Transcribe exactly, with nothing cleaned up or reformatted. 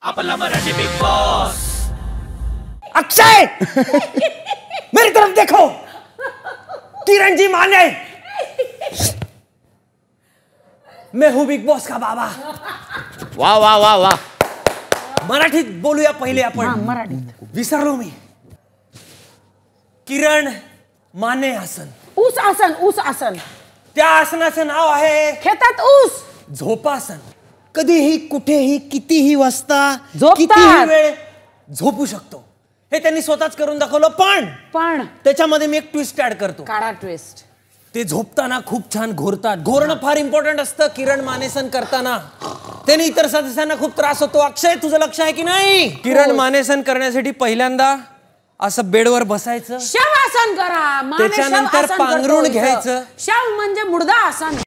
आपला Marathi Bigg Boss. Akshay मेरी तरफ देखो, किरण जी माने, मैं हूं बिग बॉस का बाबा। वाह वाह वाह वाह। मराठीत बोलूया पहिले आपण। मराठीत विसरलो मी। किरण माने आसन, ऊस आसन, ऊस आसन, त्या आसनाचं नाव आहे खेतात ऊस झोपासन। कधीही कुठेही कितीही वाजता झोपतात. कितीही वेळ झोपू शकतो, हे त्यांनी स्वतःच करून दाखवलं। पण पण त्याच्यामध्ये मी एक ट्विस्ट ऍड करतो। काढा ट्विस्ट। ते झोपताना खूप छान घोरतात। घोरणं फार इम्पॉर्टंट असतं किरण मानेसन करताना, त्याने इतर सदस्यांना खूप त्रास होतो। अक्षय तुझं लक्ष आहे की नाही? किरण मानेसन करण्यासाठी पहिल्यांदा असं बेडवर बसायचं, शवासन करा, माने त्याच्यानंतर शवासन करतो पांघरूण इथं. घ्यायचं. शव म्हणजे मुर्दा आसन,